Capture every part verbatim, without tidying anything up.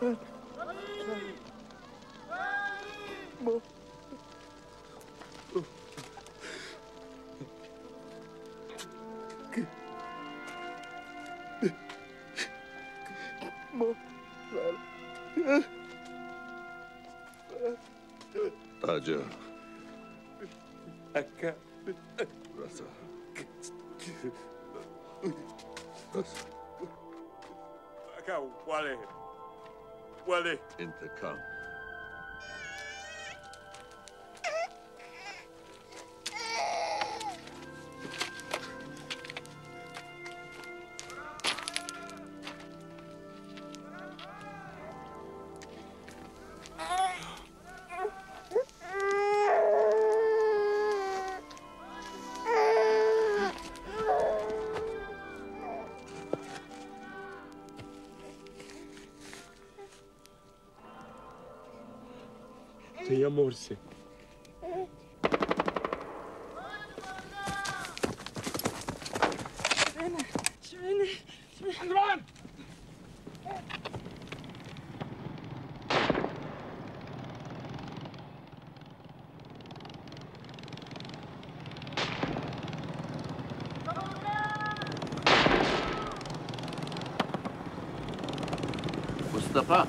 Taja. Akka. Rasa. Rasa. Akka, Wale. Wale. Intikam. يا مرسي شوينة شوينة عندوان مصطفى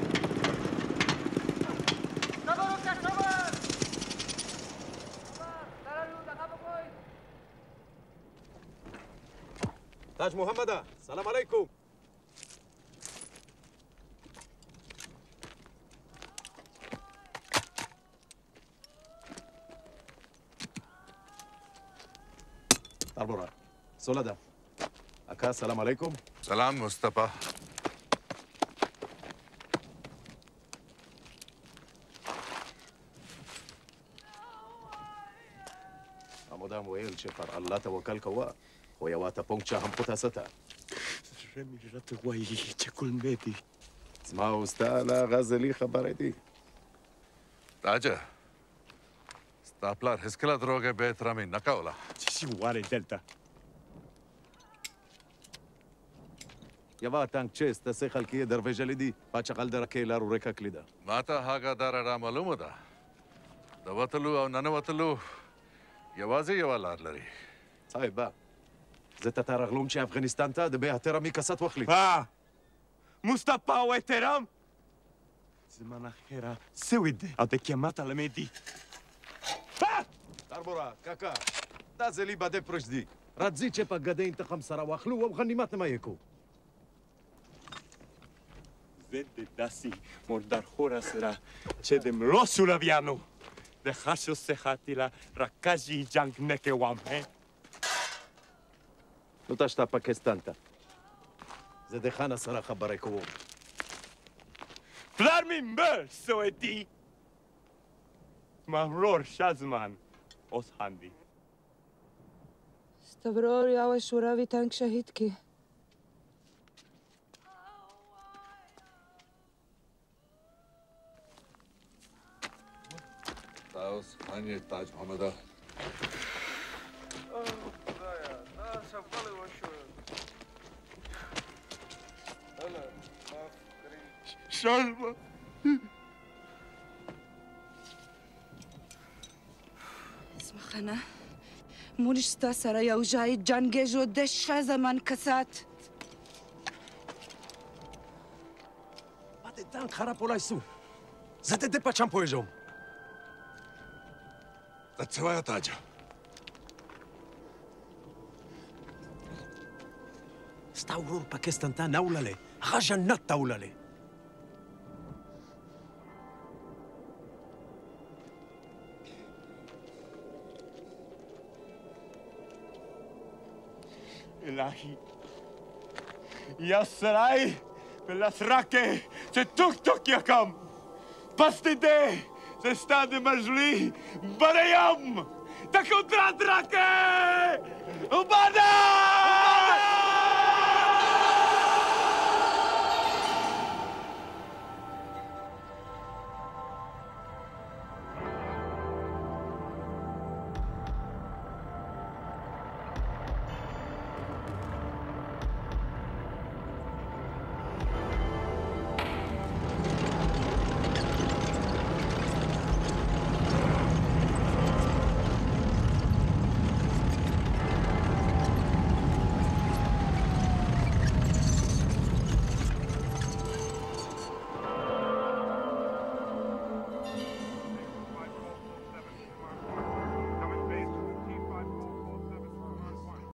تاج محمد سلام عليكم. طربورا سولدا أكا السلام عليكم. سلام مصطفى. مدام ويل شفر الله توكل كوا ويواتا بونكشا هم قتاستا رمي رتوي تشكل ميدي اسمعوا استالا غزلي خبرتي تاجا ستابلر هسكلا دروغه بيت رامي نكاولا شي واري دلتا يوا تانك چست سيخل كي درويجلدي باچقل دركيلار وريكا كليدا ماتا هاغا دار را معلومه ده دوتلو او ننوتلو يوازي يوالار لري صاحب با زه تترغلوم چې افغانستان ته د بیا احترامي کسات واخلي. ها مصطفى و احترام زمان اخیرا سوي دي او د قیامت علامه دي. طربورا کاکا دا ځلې به دې پرېږدي راځي چې په ګدۍ انتقام سره واخلو او غنیمت ما یې کوو. زه د داسې مردارخوره سره چې د مړو سولویانو د خاصو صحتي له راکاږي جنګ نه کوم. نو تاسو ته پاکستان ته زه د خانه سره خبرې کوم. پلار مې مړ سوی دی. زما ورور شازمان اوس خاندي. ستا ورور یوه شوروي تانک شهید کی. تاوس خاني تاج محمد شالما اسمع خانه مونږ ستا سره یو ځای جنګېږو د ښه زمان کسات. ما د تانک خراب ولی سو زه د دې په چم پوهېږم. ته څه وایه تاجه ستا ورور پاکستان ته نه وړلی هغه جنت ته وړلی. الهي يا سراي بالاسراكه تتوك توك يا كم بس تدي تستاد مجلي بريم تكون ترادراكه وبدا